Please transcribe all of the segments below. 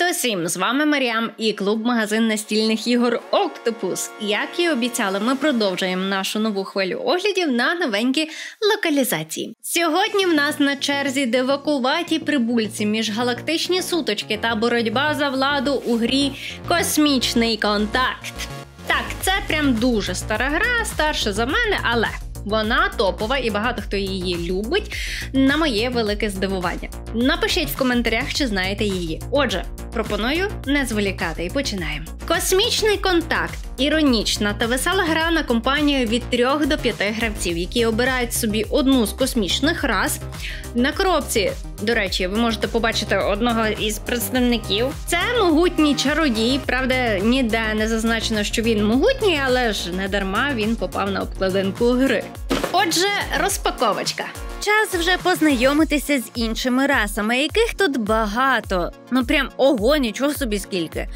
Привіт усім! З вами Маріам і клуб-магазин настільних ігор Octopus. Як і обіцяли, ми продовжуємо нашу нову хвилю оглядів на новенькі локалізації. Сьогодні в нас на черзі дивакуваті прибульці, міжгалактичні сутички та боротьба за владу у грі «Космічний контакт». Так, це прям дуже стара гра, старша за мене, але вона топова і багато хто її любить, на моє велике здивування. Напишіть в коментарях, чи знаєте її. Отже, пропоную не зволікати і починаємо. Космічний контакт – іронічна та весела гра на компанію від 3 до 5 гравців, які обирають собі одну з космічних рас. На коробці, до речі, ви можете побачити одного із представників. Це могутній чародій, правда, ніде не зазначено, що він могутній, але ж не дарма він попав на обкладинку гри. Отже, розпаковочка. Час вже познайомитися з іншими расами, яких тут багато. Ну прям ого, нічого собі скільки.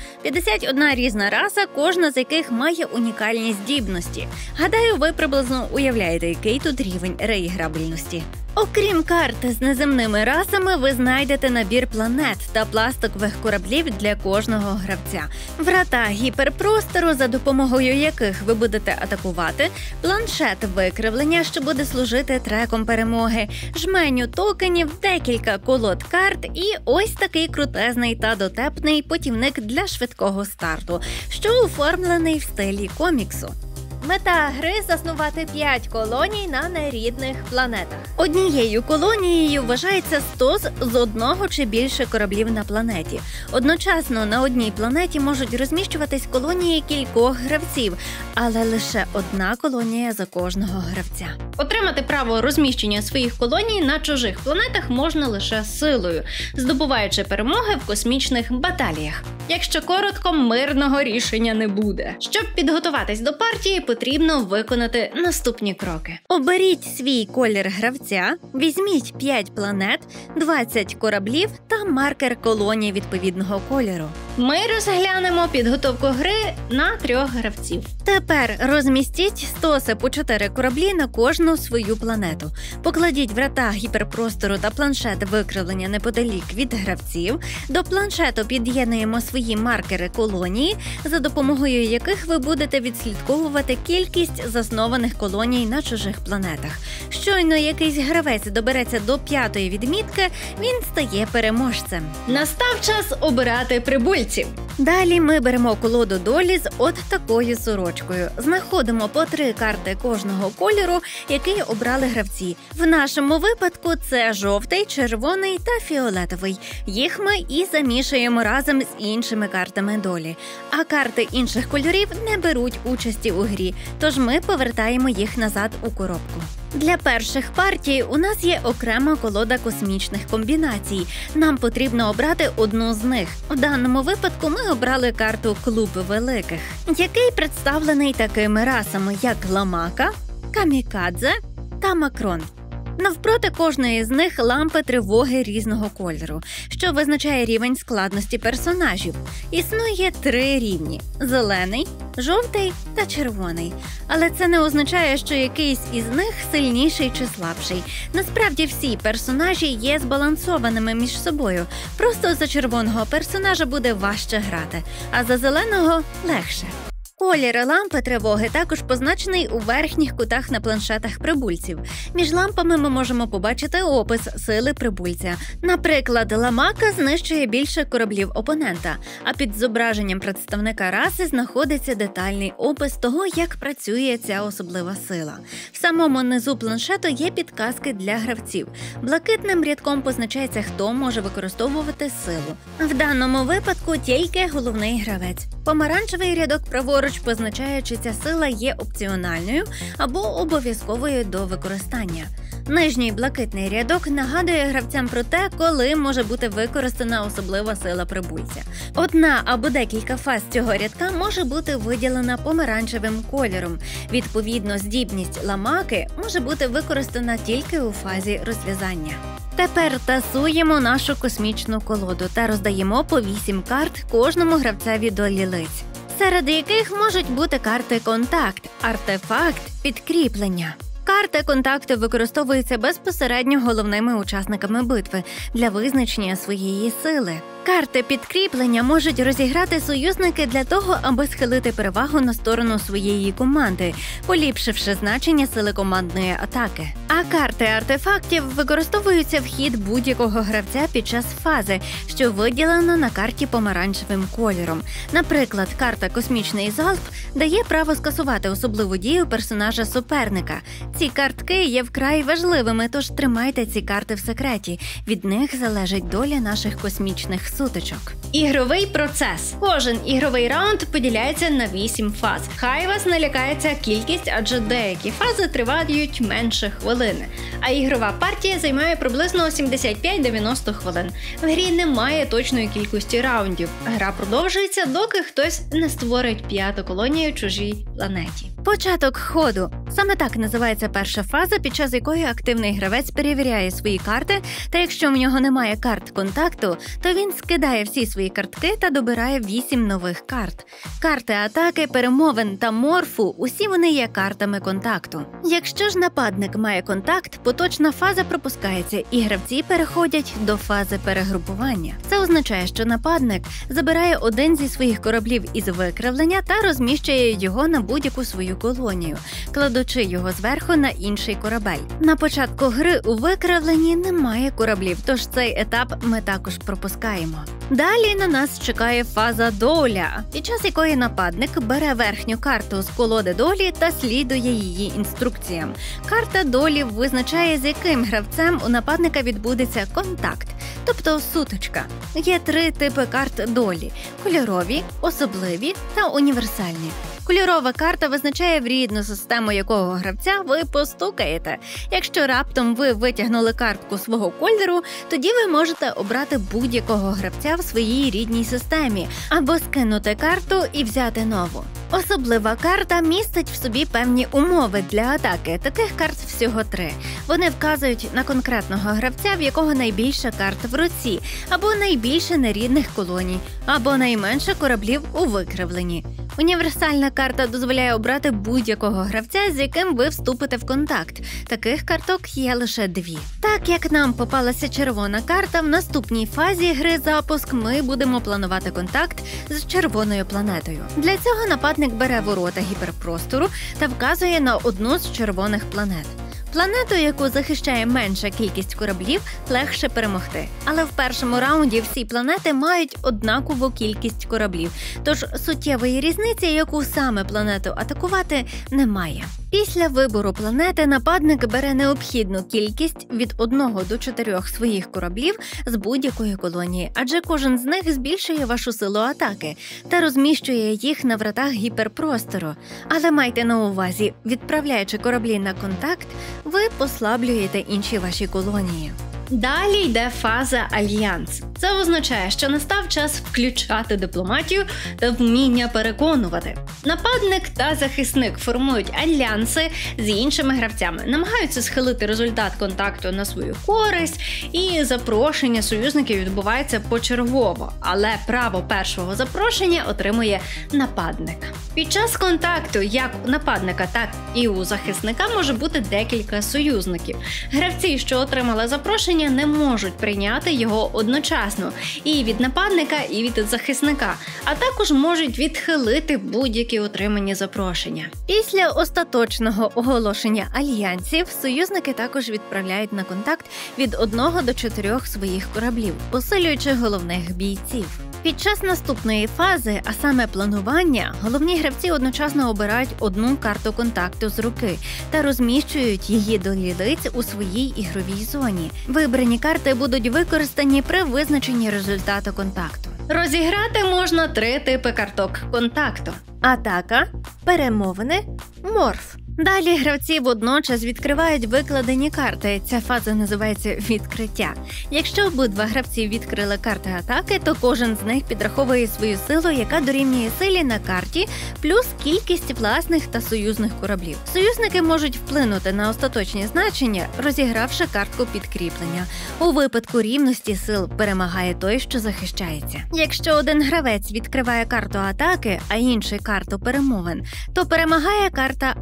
51 різна раса, кожна з яких має унікальні здібності. Гадаю, ви приблизно уявляєте, який тут рівень реіграбельності. Окрім карти з неземними расами, ви знайдете набір планет та пластикових кораблів для кожного гравця. Врата гіперпростору, за допомогою яких ви будете атакувати, планшет викривлення, що буде служити треком перемоги, жменю токенів, декілька колод карт і ось такий крутезний та дотепний путівник для швидкого старту, що оформлений в стилі коміксу. Мета гри – заснувати 5 колоній на нерідних планетах. Однією колонією вважається 100 з одного чи більше кораблів на планеті. Одночасно на одній планеті можуть розміщуватись колонії кількох гравців, але лише одна колонія за кожного гравця. Отримати право розміщення своїх колоній на чужих планетах можна лише силою, здобуваючи перемоги в космічних баталіях. Якщо коротко, мирного рішення не буде. Щоб підготуватись до партії, потрібно виконати наступні кроки. Оберіть свій колір гравця, візьміть 5 планет, 20 кораблів та маркер колонії відповідного кольору. Ми розглянемо підготовку гри на 3 гравців. Тепер розмістіть стоси по 4 кораблі на кожну свою планету. Покладіть врата гіперпростору та планшет викривлення неподалік від гравців. До планшету під'єднуємо свої маркери колонії, за допомогою яких ви будете відслідковувати кількість заснованих колоній на чужих планетах. Щойно якийсь гравець добереться до 5-ї відмітки, він стає переможцем. Настав час обирати прибульців. Далі ми беремо колоду долі з от такою сорочкою. Знаходимо по 3 карти кожного кольору, який обрали гравці. В нашому випадку це жовтий, червоний та фіолетовий. Їх ми і замішуємо разом з іншими картами долі. А карти інших кольорів не беруть участі у грі, тож ми повертаємо їх назад у коробку. Для перших партій у нас є окрема колода космічних комбінацій. Нам потрібно обрати одну з них. У даному випадку ми обрали карту «Клуб великих», який представлений такими расами, як Ламака, Камікадзе та Макрон. Навпроти кожної з них лампи тривоги різного кольору, що визначає рівень складності персонажів. Існує 3 рівні – зелений, жовтий та червоний. Але це не означає, що якийсь із них сильніший чи слабший. Насправді всі персонажі є збалансованими між собою. Просто за червоного персонажа буде важче грати, а за зеленого – легше. Колір лампи тривоги також позначений у верхніх кутах на планшетах прибульців. Між лампами ми можемо побачити опис сили прибульця. Наприклад, Ламака знищує більше кораблів опонента, а під зображенням представника раси знаходиться детальний опис того, як працює ця особлива сила. В самому низу планшету є підказки для гравців. Блакитним рядком позначається, хто може використовувати силу. В даному випадку тільки головний гравець. Помаранчевий рядок праворуч позначає, чи ця сила є опціональною або обов'язковою до використання. Нижній блакитний рядок нагадує гравцям про те, коли може бути використана особлива сила прибульця. Одна або декілька фаз цього рядка може бути виділена помаранчевим кольором. Відповідно, здібність Ламаки може бути використана тільки у фазі розв'язання. Тепер тасуємо нашу космічну колоду та роздаємо по 8 карт кожному гравцеві до лілиць, серед яких можуть бути карти «Контакт», «Артефакт», «Підкріплення». Карти контакту використовуються безпосередньо головними учасниками битви для визначення своєї сили. Карти підкріплення можуть розіграти союзники для того, аби схилити перевагу на сторону своєї команди, поліпшивши значення сили командної атаки. А карти артефактів використовуються в хід будь-якого гравця під час фази, що виділена на карті помаранчевим кольором. Наприклад, карта «Космічний залп» дає право скасувати особливу дію персонажа суперника. Ці картки є вкрай важливими, тож тримайте ці карти в секреті. Від них залежить доля наших космічних сутичок. Ігровий процес. Кожен ігровий раунд поділяється на 8 фаз. Хай вас не лякає ця кількість, адже деякі фази тривають менше хвилини. А ігрова партія займає приблизно 75-90 хвилин. В грі немає точної кількості раундів. Гра продовжується, доки хтось не створить 5-ту колонію чужій планеті. Початок ходу. Саме так називається перша фаза, під час якої активний гравець перевіряє свої карти, та якщо в нього немає карт контакту, то він скидає всі свої картки та добирає 8 нових карт. Карти атаки, перемовин та морфу – усі вони є картами контакту. Якщо ж нападник має контакт, поточна фаза пропускається і гравці переходять до фази перегрупування. Це означає, що нападник забирає один зі своїх кораблів із викривлення та розміщує його на будь-яку свою колонію, кладучи його зверху на інший корабель. На початку гри у викривленні немає кораблів, тож цей етап ми також пропускаємо. Далі на нас чекає фаза доля, під час якої нападник бере верхню карту з колоди долі та слідує її інструкціям. Карта долі визначає, з яким гравцем у нападника відбудеться контакт, тобто сутичка. Є 3 типи карт долі – кольорові, особливі та універсальні. Кольорова карта визначає, в рідну систему якого гравця ви постукаєте. Якщо раптом ви витягнули картку свого кольору, тоді ви можете обрати будь-якого гравця в своїй рідній системі або скинути карту і взяти нову. Особлива карта містить в собі певні умови для атаки. Таких карт всього 3. Вони вказують на конкретного гравця, в якого найбільше карт в руці, або найбільше нерідних колоній, або найменше кораблів у викривленні. Універсальна карта дозволяє обрати будь-якого гравця, з яким ви вступите в контакт. Таких карток є лише 2. Так як нам попалася червона карта, в наступній фазі гри запуск ми будемо планувати контакт з червоною планетою. Для цього нападник бере ворота гіперпростору та вказує на одну з червоних планет. Планету, яку захищає менша кількість кораблів, легше перемогти. Але в першому раунді всі планети мають однакову кількість кораблів, тож суттєвої різниці, яку саме планету атакувати, немає. Після вибору планети нападник бере необхідну кількість від 1 до 4 своїх кораблів з будь-якої колонії, адже кожен з них збільшує вашу силу атаки та розміщує їх на вратах гіперпростору. Але майте на увазі, відправляючи кораблі на контакт, ви послаблюєте інші ваші колонії. Далі йде фаза Альянс. Це означає, що настав час включати дипломатію та вміння переконувати. Нападник та захисник формують альянси з іншими гравцями, намагаються схилити результат контакту на свою користь, і запрошення союзників відбувається почергово, але право першого запрошення отримує нападник. Під час контакту як у нападника, так і у захисника може бути декілька союзників. Гравці, що отримали запрошення, не можуть прийняти його одночасно і від нападника, і від захисника, а також можуть відхилити будь-які отримані запрошення. Після остаточного оголошення альянсів союзники також відправляють на контакт від 1 до 4 своїх кораблів, посилюючи головних бійців. Під час наступної фази, а саме планування, головні гравці одночасно обирають одну карту контакту з руки та розміщують її до лілиць у своїй ігровій зоні. Вибрані карти будуть використані при визначенні результату контакту. Розіграти можна 3 типи карток контакту: атака, перемовини, морф. Далі гравці водночас відкривають викладені карти. Ця фаза називається відкриття. Якщо обидва гравці відкрили карти атаки, то кожен з них підраховує свою силу, яка дорівнює силі на карті, плюс кількість власних та союзних кораблів. Союзники можуть вплинути на остаточні значення, розігравши картку підкріплення. У випадку рівності сил перемагає той, що захищається. Якщо один гравець відкриває карту атаки, а інший карту перемовин, то перемагає карта атаки.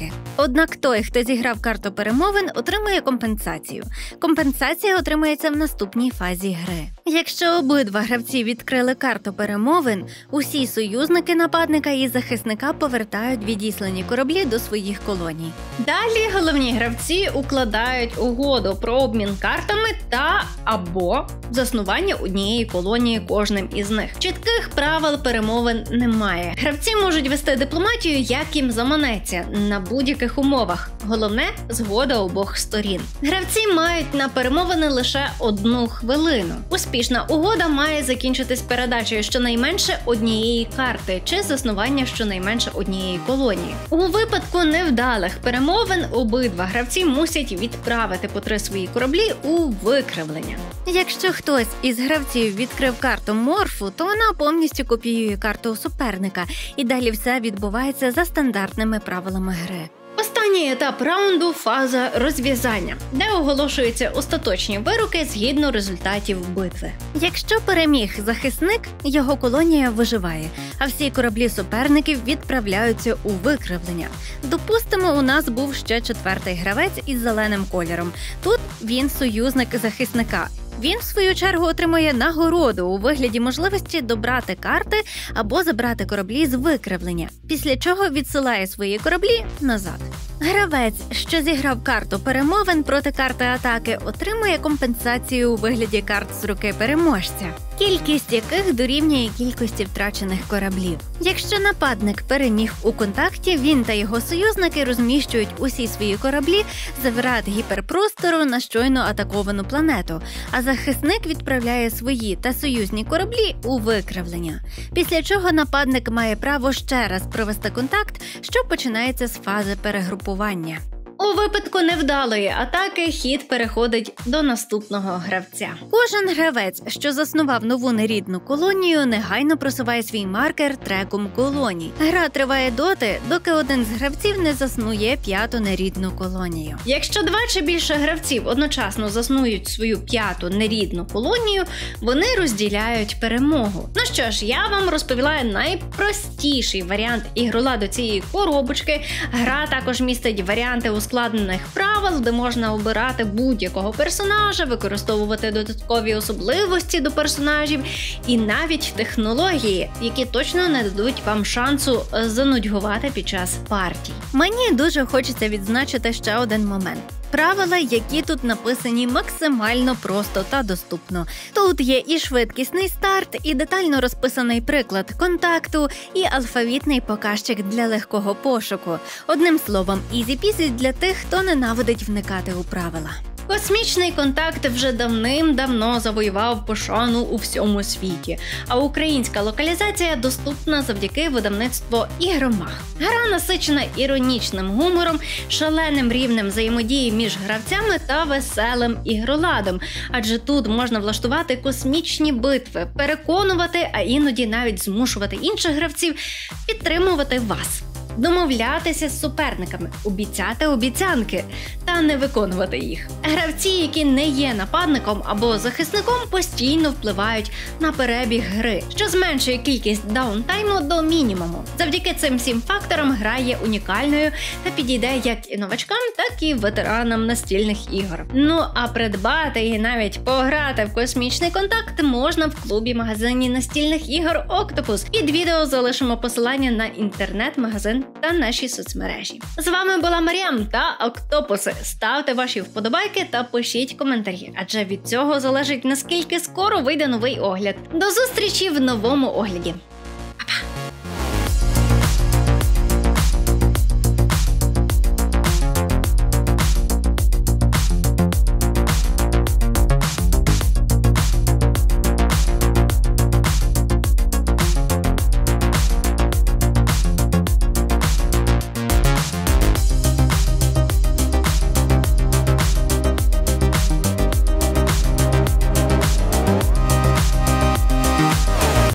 атаки. Однак той, хто зіграв карту перемовин, отримує компенсацію. Компенсація отримується в наступній фазі гри. Якщо обидва гравці відкрили карту перемовин, усі союзники нападника і захисника повертають відіслані кораблі до своїх колоній. Далі головні гравці укладають угоду про обмін картами та або заснування однієї колонії кожним із них. Чітких правил перемовин немає. Гравці можуть вести дипломатію, як їм заманеться, на будь-яких умовах. Головне – згода обох сторін. Гравці мають на перемовини лише 1 хвилину. Успішна угода має закінчитись передачею щонайменше однієї карти чи заснування щонайменше однієї колонії. У випадку невдалих перемовин обидва гравці мусять відправити по 3 свої кораблі у викривлення. Якщо хтось із гравців відкрив карту морфу, то вона повністю копіює карту у суперника, і далі все відбувається за стандартними правилами гри. Останній етап раунду – фаза розв'язання, де оголошуються остаточні вироки згідно результатів битви. Якщо переміг захисник, його колонія виживає, а всі кораблі суперників відправляються у викривлення. Допустимо, у нас був ще 4-й гравець із зеленим кольором. Тут він союзник захисника. Він, в свою чергу, отримує нагороду у вигляді можливості добрати карти або забрати кораблі з викривлення, після чого відсилає свої кораблі назад. Гравець, що зіграв карту перемовин проти карти атаки, отримує компенсацію у вигляді карт з руки переможця, кількість яких дорівнює кількості втрачених кораблів. Якщо нападник переміг у контакті, він та його союзники розміщують усі свої кораблі за врат гіперпростору на щойно атаковану планету, а захисник відправляє свої та союзні кораблі у викривлення, після чого нападник має право ще раз провести контакт, що починається з фази перегрупування. У випадку невдалої атаки хід переходить до наступного гравця. Кожен гравець, що заснував нову нерідну колонію, негайно просуває свій маркер треком колоній. Гра триває доти, доки один з гравців не заснує 5-ту нерідну колонію. Якщо 2 чи більше гравців одночасно заснують свою 5-ту нерідну колонію, вони розділяють перемогу. Ну що ж, я вам розповіла найпростіший варіант ігроладу цієї коробочки. Гра також містить варіанти ускладнених правил, де можна обирати будь-якого персонажа, використовувати додаткові особливості до персонажів і навіть технології, які точно не дадуть вам шансу занудьгувати під час партій. Мені дуже хочеться відзначити ще один момент. Правила, які тут написані максимально просто та доступно. Тут є і швидкісний старт, і детально розписаний приклад контакту, і алфавітний показчик для легкого пошуку. Одним словом, ізі-пізі для тих, хто ненавидить вникати у правила. Космічний контакт вже давним-давно завоював пошану у всьому світі, а українська локалізація доступна завдяки видавництву «Ігромах». Гра насичена іронічним гумором, шаленим рівнем взаємодії між гравцями та веселим ігроладом, адже тут можна влаштувати космічні битви, переконувати, а іноді навіть змушувати інших гравців підтримувати вас. Домовлятися з суперниками, обіцяти обіцянки та не виконувати їх. Гравці, які не є нападником або захисником, постійно впливають на перебіг гри, що зменшує кількість даунтайму до мінімуму. Завдяки цим всім факторам гра є унікальною та підійде як і новачкам, так і ветеранам настільних ігор. Ну а придбати і навіть пограти в космічний контакт можна в клубі-магазині настільних ігор Octopus. Під відео залишимо посилання на інтернет-магазин та наші соцмережі. З вами була Мар'ям та Октопуси. Ставте ваші вподобайки та пишіть коментарі, адже від цього залежить, наскільки скоро вийде новий огляд. До зустрічі в новому огляді!